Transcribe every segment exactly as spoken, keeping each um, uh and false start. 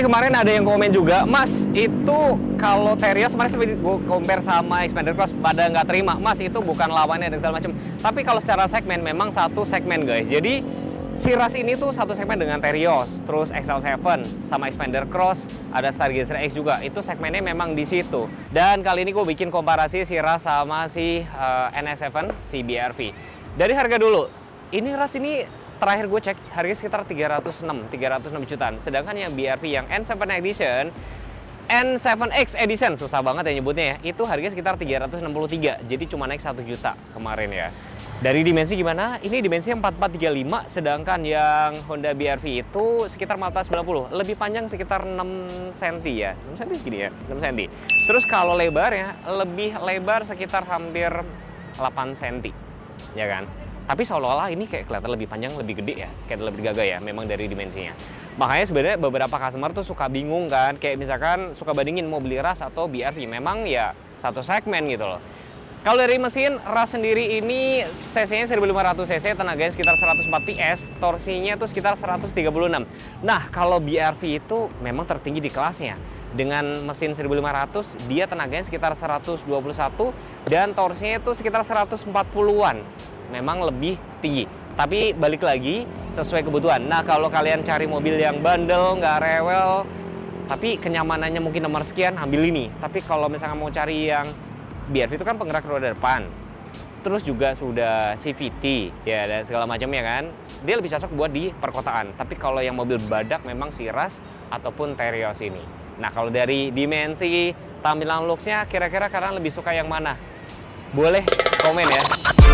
kemarin ada yang komen juga, Mas, itu kalau Terios kemarin seperti gue compare sama Xpander Cross pada nggak terima, Mas, itu bukan lawannya dan segala macam. Tapi kalau secara segmen memang satu segmen, guys. Jadi si Rush ini tuh satu segmen dengan Terios, terus X L tujuh sama Xpander Cross, ada Stargazer X juga. Itu segmennya memang di situ. Dan kali ini gue bikin komparasi si Rush sama si uh, N S tujuh, si B R V. Dari harga dulu, ini Rush ini terakhir gue cek harganya sekitar tiga ratus enam jutaan. Sedangkan yang B R V yang N tujuh Edition, N tujuh X Edition, susah banget ya nyebutnya ya, itu harganya sekitar tiga ratus enam puluh tiga. Jadi cuma naik satu juta kemarin ya. Dari dimensi gimana? Ini dimensinya empat empat tiga lima, sedangkan yang Honda B R V itu sekitar empat belas sembilan puluh. Lebih panjang sekitar enam sentimeter ya. enam sentimeter segini ya, enam sentimeter. Terus kalau lebarnya lebih lebar sekitar hampir delapan sentimeter. Ya kan? Tapi seolah-olah ini kayak kelihatan lebih panjang, lebih gede ya, kayak lebih gagah ya, memang dari dimensinya. Makanya sebenarnya beberapa customer tuh suka bingung kan, kayak misalkan suka bandingin mau beli Rush atau B R V, memang ya satu segmen gitu loh. Kalau dari mesin, Rush sendiri ini cc-nya seribu lima ratus cc, tenaganya sekitar seratus empat P S, torsinya tuh sekitar seratus tiga puluh enam. Nah, kalau B R V itu memang tertinggi di kelasnya. Dengan mesin seribu lima ratus, dia tenaganya sekitar seratus dua puluh satu, dan torsinya itu sekitar seratus empat puluhan. Memang lebih tinggi, tapi balik lagi sesuai kebutuhan. Nah, kalau kalian cari mobil yang bandel, nggak rewel, tapi kenyamanannya mungkin nomor sekian, ambil ini. Tapi kalau misalnya mau cari yang B R V itu kan penggerak roda depan, terus juga sudah C V T ya dan segala macamnya kan, dia lebih cocok buat di perkotaan. Tapi kalau yang mobil badak memang si Rush ataupun Terios ini. Nah, kalau dari dimensi tampilan looks-nya, kira-kira kalian lebih suka yang mana? Boleh komen ya.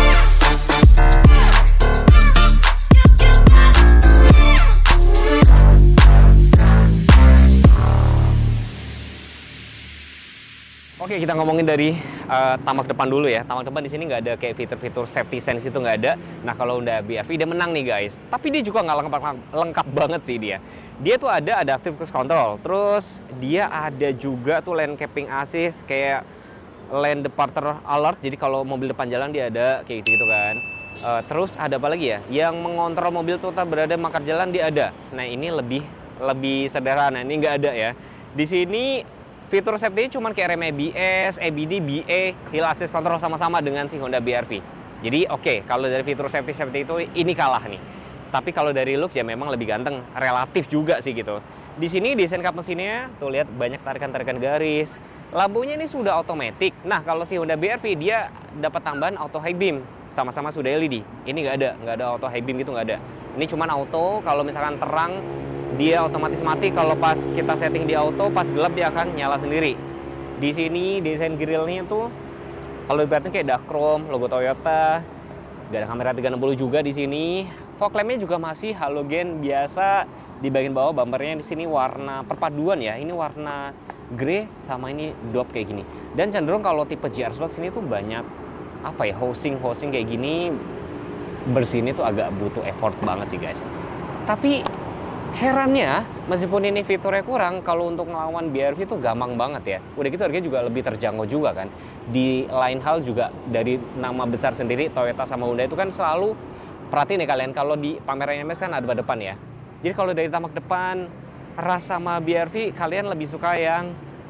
Oke, kita ngomongin dari uh, tamak depan dulu ya. Tamak depan di sini nggak ada kayak fitur-fitur safety sense itu nggak ada. Nah, kalau udah B R V dia menang nih guys. Tapi dia juga nggak lengkap, lengkap banget sih dia. Dia tuh ada adaptive cruise control. Terus dia ada juga tuh lane keeping assist kayak lane departure alert. Jadi kalau mobil depan jalan dia ada kayak gitu-gitu kan. Uh, terus ada apa lagi ya? Yang mengontrol mobil tuh tetap berada mangkar jalan dia ada. Nah, ini lebih lebih sederhana. Ini nggak ada ya. Di sini fitur safety cuma kayak rem A B S, A B D, B A, hill assist control sama-sama dengan si Honda B R V. Jadi oke, okay, kalau dari fitur safety-safety itu ini kalah nih. Tapi kalau dari looks ya memang lebih ganteng, relatif juga sih gitu. Di sini desain kap mesinnya tuh lihat banyak tarikan-tarikan garis. Lampunya ini sudah otomatis. Nah, kalau si Honda B R V dia dapat tambahan auto high beam, sama-sama sudah L E D. Ini nggak ada, nggak ada auto high beam gitu nggak ada. Ini cuma auto, kalau misalkan terang dia otomatis mati, kalau pas kita setting di auto, pas gelap dia akan nyala sendiri. Di sini desain grillnya tuh kalau ibaratnya kayak dark chrome, logo Toyota, gak ada kamera tiga enam puluh juga di sini. Fog lampnya juga masih halogen biasa. Di bagian bawah bumpernya di sini warna perpaduan ya. Ini warna grey sama ini dop kayak gini. Dan cenderung kalau tipe G R slot sini tuh banyak apa ya, housing housing kayak gini, bersihnya tuh agak butuh effort banget sih guys. Tapi herannya, meskipun ini fiturnya kurang, kalau untuk ngelawan B R V itu gampang banget ya. Udah gitu harganya juga lebih terjangkau juga kan. Di lain hal juga dari nama besar sendiri, Toyota sama Honda itu kan selalu, perhatiin nih kalian, kalau di pameran M S kan ada depan ya. Jadi kalau dari tamak depan, Rush sama B R V, kalian lebih suka yang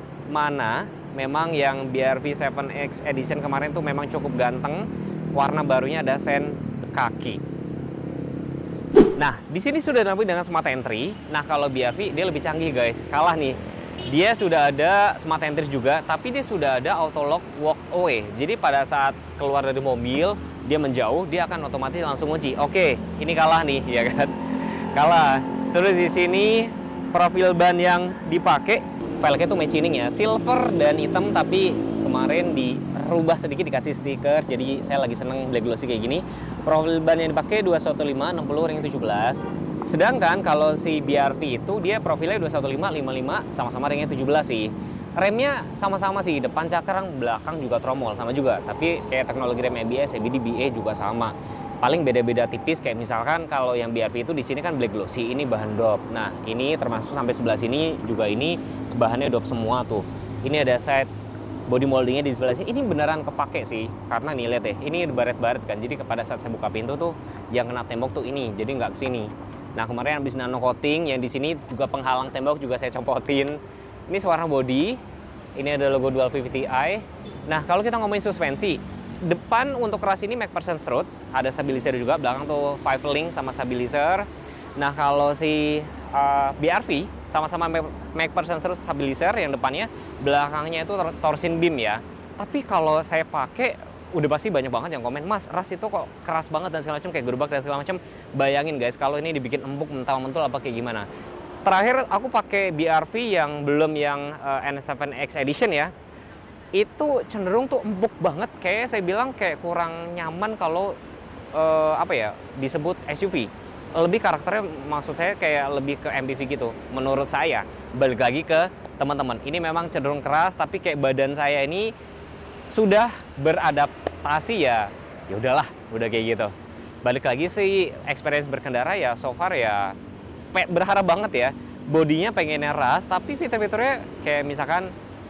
mana? Memang yang B R V tujuh X Edition kemarin tuh memang cukup ganteng. Warna barunya ada sen kaki. Nah, di sini sudah dilengkapi dengan smart entry. Nah, kalau B R V dia lebih canggih guys, kalah nih. Dia sudah ada smart entry juga, tapi dia sudah ada auto lock walk away. Jadi pada saat keluar dari mobil, dia menjauh, dia akan otomatis langsung kunci. Oke, ini kalah nih, ya kan? Kalah. Terus di sini profil ban yang dipakai, velgnya tuh machining ya, silver dan hitam, tapi kemarin dirubah sedikit, dikasih stiker. Jadi saya lagi seneng black glossy kayak gini. Profil ban yang dipakai dua satu lima enam puluh ring tujuh belas. Sedangkan kalau si B R V itu dia profilnya dua satu lima lima lima, sama-sama ringnya tujuh belas sih. Remnya sama-sama sih, depan cakrang, belakang juga tromol sama juga. Tapi kayak teknologi rem A B S, A B D, B A juga sama. Paling beda-beda tipis, kayak misalkan kalau yang B R V itu di sini kan black glossy, ini bahan dop. Nah, ini termasuk sampai sebelah sini juga ini bahannya dop semua tuh. Ini ada side body moldingnya di sebelah sini. Ini beneran kepake sih, karena nih lihat deh, ini baret-baret kan. Jadi pada saat saya buka pintu tuh yang kena tembok tuh ini, jadi nggak kesini. Nah kemarin habis nano coating, yang di sini juga penghalang tembok juga saya copotin. Ini warna body, ini ada logo Dual V V T i. Nah kalau kita ngomongin suspensi, depan untuk ras ini MacPherson strut, ada stabilizer juga, belakang tuh five link sama stabilizer. Nah kalau si uh, B R V sama-sama MacPherson strut stabilizer, yang depannya, belakangnya itu torsion beam ya. Tapi kalau saya pakai, udah pasti banyak banget yang komen, Mas, ras itu kok keras banget dan segala macam, kayak gerobak dan segala macam. Bayangin guys, kalau ini dibikin empuk, mental-mentul apa kayak gimana. Terakhir aku pakai B R V yang belum yang uh, N tujuh X Edition ya. Itu cenderung tuh empuk banget, kayak saya bilang kayak kurang nyaman kalau uh, apa ya, disebut S U V. Lebih karakternya, maksud saya kayak lebih ke M P V gitu. Menurut saya, balik lagi ke teman-teman. Ini memang cenderung keras, tapi kayak badan saya ini sudah beradaptasi ya, ya udahlah, udah kayak gitu. Balik lagi sih experience berkendara ya, so far ya berharap banget ya. Bodinya pengennya ras, tapi fitur-fiturnya kayak misalkan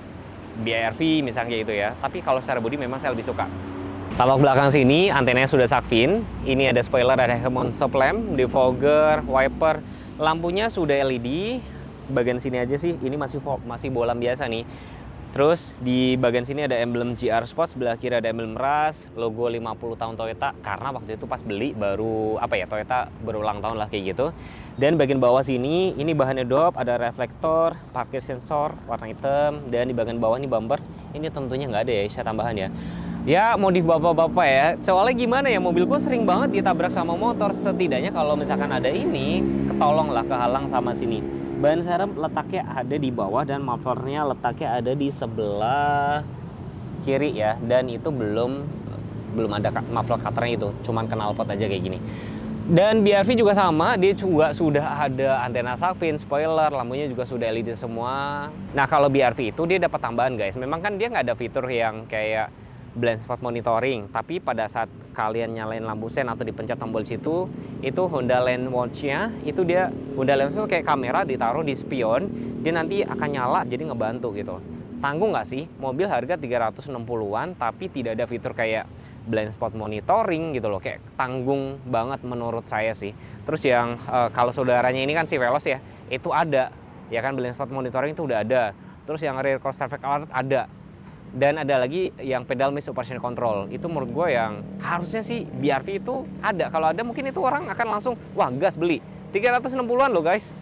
B R V misalnya gitu ya. Tapi kalau secara bodi memang saya lebih suka. Tapak belakang sini antenanya sudah shark fin. Ini ada spoiler, ada head-mount stop lamp, defogger, wiper, lampunya sudah L E D. Bagian sini aja sih, ini masih masih bolam biasa nih. Terus di bagian sini ada emblem G R Sport, sebelah kiri ada emblem ras, logo lima puluh tahun Toyota, karena waktu itu pas beli baru apa ya, Toyota berulang tahun lah kayak gitu. Dan bagian bawah sini ini bahannya dop, ada reflektor, parkir sensor warna hitam, dan di bagian bawah ini bumper. Ini tentunya nggak ada ya, saya tambahan ya. Ya modif bapak-bapak ya. Soalnya gimana ya, mobil gue sering banget ditabrak sama motor. Setidaknya kalau misalkan ada ini, ketolong lah, kehalang sama sini. Ban serep letaknya ada di bawah dan mufflernya letaknya ada di sebelah kiri ya, dan itu belum belum ada muffler cutternya, itu cuman knalpot aja kayak gini. Dan B R V juga sama, dia juga sudah ada antena shark fin, spoiler, lampunya juga sudah L E D semua. Nah kalau B R V itu dia dapat tambahan guys, memang kan dia nggak ada fitur yang kayak blind spot monitoring, tapi pada saat kalian nyalain lampu sen atau dipencet tombol situ, itu Honda Lane Watch-nya itu dia, Honda Lane Watch itu kayak kamera ditaruh di spion, dia nanti akan nyala jadi ngebantu gitu. Tanggung nggak sih? Mobil harga tiga ratus enam puluhan tapi tidak ada fitur kayak blind spot monitoring gitu loh, kayak tanggung banget menurut saya sih. Terus yang uh, kalau saudaranya ini kan si Veloz ya, itu ada ya kan, blind spot monitoring itu udah ada. Terus yang rear cross traffic alert ada. Dan ada lagi yang pedal miss operation control. Itu menurut gue yang harusnya sih B R V itu ada. Kalau ada mungkin itu orang akan langsung, wah gas beli. tiga ratus enam puluhan loh guys.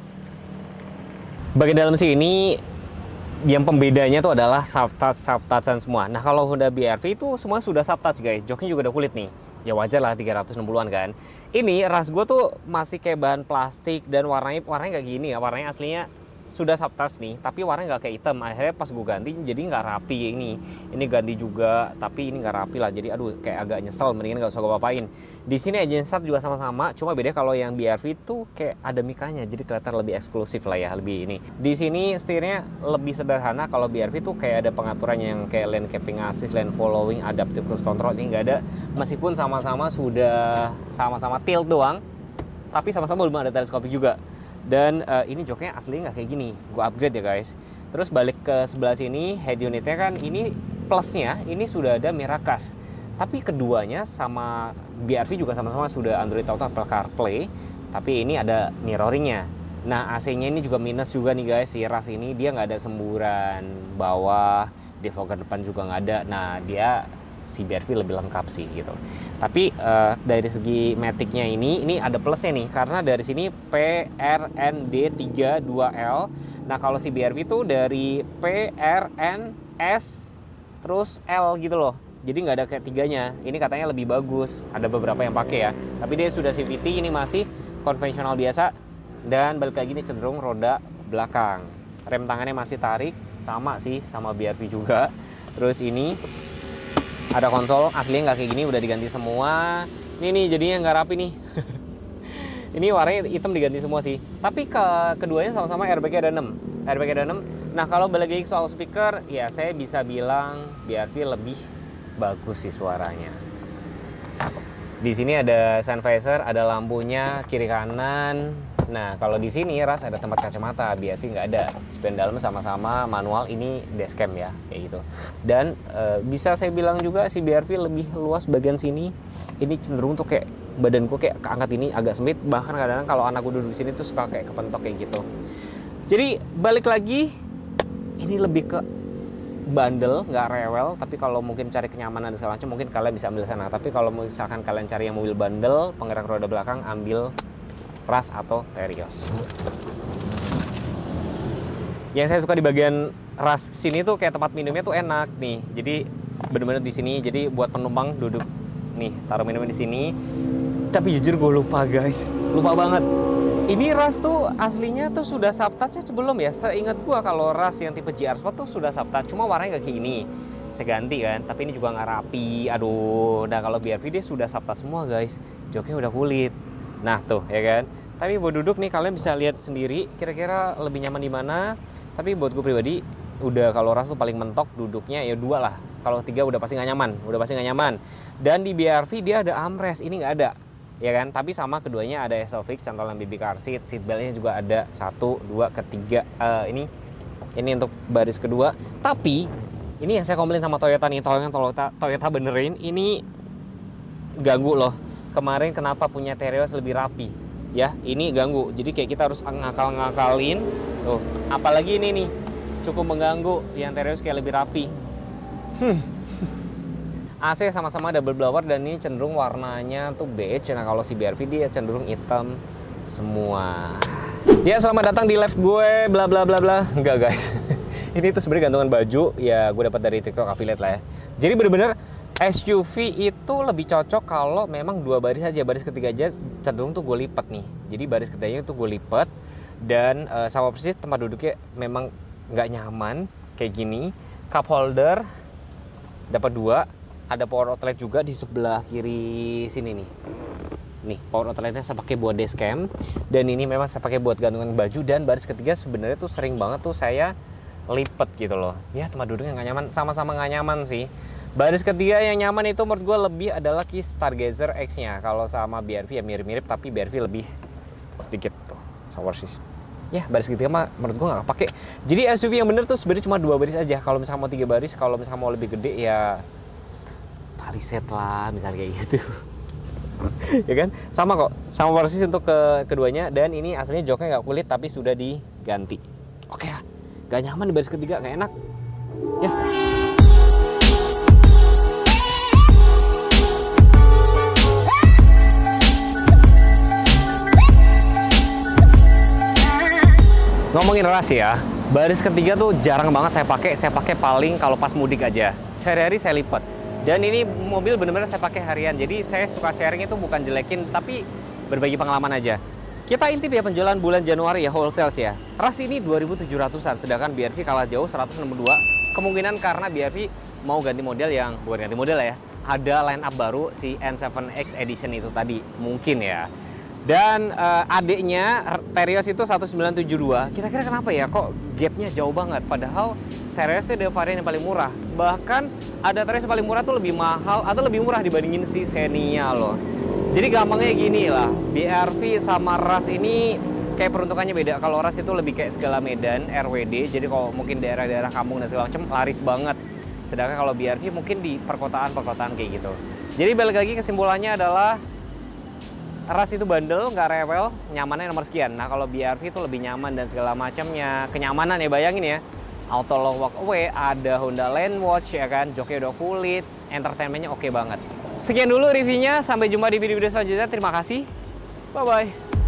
Bagian dalam sini yang pembedanya itu adalah soft touch, soft touchan semua. Nah kalau Honda B R V itu semua sudah soft touch guys. Joknya juga udah kulit nih. Ya wajar lah tiga ratus enam puluhan kan. Ini ras gue tuh masih kayak bahan plastik dan warnanya warnanya nggak gini ya. Warnanya aslinya sudah soft touch nih, tapi warnanya nggak kayak hitam. Akhirnya pas gue ganti jadi nggak rapi ini. Ini ganti juga, tapi ini nggak rapi lah. Jadi aduh kayak agak nyesel, mendingan nggak usah gue apa-apain. Di sini engine start juga sama-sama, cuma beda kalau yang B R V itu kayak ada mikanya, jadi kelihatan lebih eksklusif lah ya, lebih ini. Di sini setirnya lebih sederhana. Kalau B R V itu kayak ada pengaturannya yang kayak lane keeping assist, lane following, adaptive cruise control, ini nggak ada. Meskipun sama-sama sudah sama-sama tilt doang, tapi sama-sama belum ada teleskopik juga. Dan uh, ini joknya aslinya nggak kayak gini, gue upgrade ya guys. Terus balik ke sebelah sini, head unitnya kan ini plusnya ini sudah ada Miracast, tapi keduanya sama B R V juga sama-sama sudah Android Auto, Apple CarPlay, tapi ini ada mirroringnya. Nah A C-nya ini juga minus juga nih guys, si ras ini dia nggak ada semburan bawah, defogger depan juga nggak ada. Nah dia si B R V lebih lengkap sih gitu. Tapi uh, dari segi matic-nya ini, ini ada plusnya nih, karena dari sini P R N D tiga dua L. Nah kalau si B R V itu dari P R N S terus L gitu loh. Jadi nggak ada kayak tiganya. Ini katanya lebih bagus. Ada beberapa yang pakai ya. Tapi dia sudah C V T, ini masih konvensional biasa. Dan balik lagi ini cenderung roda belakang. Rem tangannya masih tarik, sama sih sama B R V juga. Terus ini ada konsol, aslinya nggak kayak gini, udah diganti semua. Ini nih jadinya nggak rapi nih. Ini warnanya hitam diganti semua sih. Tapi ke keduanya sama-sama airbag-nya ada enam. Airbag-nya ada enam. Nah kalau balik lagi soal speaker, ya saya bisa bilang B R V lebih bagus sih suaranya. Di sini ada sun visor, ada lampunya kiri kanan. Nah kalau di sini ras ada tempat kacamata, B R V nggak ada. Spion dalam sama-sama manual, ini dashcam ya kayak gitu. Dan e, bisa saya bilang juga si B R V lebih luas bagian sini. Ini cenderung tuh kayak badanku kayak keangkat ini agak sempit, bahkan kadang-kadang kalau anakku duduk di sini tuh suka kayak kepentok kayak gitu. Jadi balik lagi, ini lebih ke bandel, nggak rewel. Tapi kalau mungkin cari kenyamanan dan segala macam, mungkin kalian bisa ambil sana. Tapi kalau misalkan kalian cari yang mobil bandel, penggerak roda belakang, ambil Rush atau Terios. Yang saya suka di bagian Rush sini tuh kayak tempat minumnya tuh enak nih. Jadi bener-bener di sini. Jadi buat penumpang duduk nih, taruh minumnya di sini. Tapi jujur gue lupa guys, lupa banget. Ini Rush tuh aslinya tuh sudah subtouch sebelum ya. Seingat gue kalau Rush yang tipe G R Sport tuh sudah subtouch, cuma warnanya gak kayak gini. Saya ganti kan, tapi ini juga nggak rapi. Aduh, nah kalau B R V dia sudah subtouch semua guys. Joknya udah kulit. Nah tuh ya kan. Tapi buat duduk nih kalian bisa lihat sendiri kira-kira lebih nyaman di mana. Tapi buat gue pribadi udah kalau Rush tuh paling mentok duduknya ya dua lah. Kalau tiga udah pasti nggak nyaman, udah pasti nggak nyaman. Dan di B R V dia ada armrest, ini nggak ada, ya kan? Tapi sama keduanya ada Isofix, cantolan baby car seat, seat beltnya juga ada satu, dua, ketiga. Uh, ini ini untuk baris kedua. Tapi ini yang saya komplain sama Toyota nih, Toyota Toyota benerin ini ganggu loh. Kemarin kenapa punya Terios lebih rapi? Ya, ini ganggu. Jadi kayak kita harus ngakal-ngakalin. Tuh, apalagi ini nih cukup mengganggu. Yang Terios kayak lebih rapi. Hmm. A C sama-sama double blower dan ini cenderung warnanya tuh beige. Nah, kalau si B R V dia cenderung hitam semua. Ya, selamat datang di live gue bla bla bla bla. Enggak, guys. Ini tuh sebenarnya gantungan baju ya gue dapat dari TikTok affiliate lah ya. Jadi bener-bener S U V itu lebih cocok kalau memang dua baris aja. Baris ketiga aja cenderung tuh gue lipat nih. Jadi baris ketiganya tuh gue lipat. Dan uh, sama persis tempat duduknya memang nggak nyaman kayak gini. Cup holder dapat dua. Ada power outlet juga di sebelah kiri sini nih. Nih power outletnya saya pakai buat dashcam. Dan ini memang saya pakai buat gantungan baju. Dan baris ketiga sebenarnya tuh sering banget tuh saya lipat gitu loh. Ya tempat duduknya nggak nyaman. Sama-sama nggak nyaman sih. Baris ketiga yang nyaman itu menurut gue lebih adalah Kia Stargazer X-nya. Kalau sama B R V ya mirip-mirip, tapi B R V lebih sedikit tuh sama persis. Ya baris ketiga mah menurut gue nggak pakai. Jadi S U V yang bener tuh sebenarnya cuma dua baris aja. Kalau misalnya mau tiga baris, kalau misalnya mau lebih gede ya Palisade lah misalnya kayak gitu. Ya kan? Sama kok, sama persis untuk ke keduanya. Dan ini aslinya joknya nggak kulit tapi sudah diganti. Oke ya, nggak nyaman di baris ketiga, nggak enak. Ya. Ngomongin Rush ya, baris ketiga tuh jarang banget saya pakai. Saya pakai paling kalau pas mudik aja. Sehari-hari saya lipat. Dan ini mobil bener-bener saya pakai harian. Jadi saya suka sharing itu bukan jelekin, tapi berbagi pengalaman aja. Kita intip ya penjualan bulan Januari ya, wholesale ya. Rush ini dua ribu tujuh ratusan, sedangkan B R V kalah jauh seratus enam puluh dua. Kemungkinan karena B R V mau ganti model yang, bukan ganti model ya, ada line up baru si N tujuh X Edition itu tadi. Mungkin ya. Dan uh, adiknya Terios itu seribu sembilan ratus tujuh puluh dua. Kira-kira kenapa ya kok gapnya jauh banget? Padahal Terios itu ada varian yang paling murah. Bahkan ada Terios yang paling murah tuh lebih mahal atau lebih murah dibandingin si Xenia loh. Jadi gampangnya gini lah, B R V sama Rush ini kayak peruntukannya beda. Kalau Rush itu lebih kayak segala medan, R W D. Jadi kalau mungkin daerah-daerah kampung dan segala macam laris banget. Sedangkan kalau B R V mungkin di perkotaan-perkotaan kayak gitu. Jadi balik lagi kesimpulannya adalah Rush itu bandel, nggak rewel, nyamannya nomor sekian. Nah kalau B R V itu lebih nyaman dan segala macamnya. Kenyamanan ya, bayangin ya. Auto long walk away, ada Honda Land Watch ya kan, joknya udah kulit, entertainmentnya oke banget. Sekian dulu reviewnya, sampai jumpa di video-video selanjutnya. Terima kasih, bye-bye.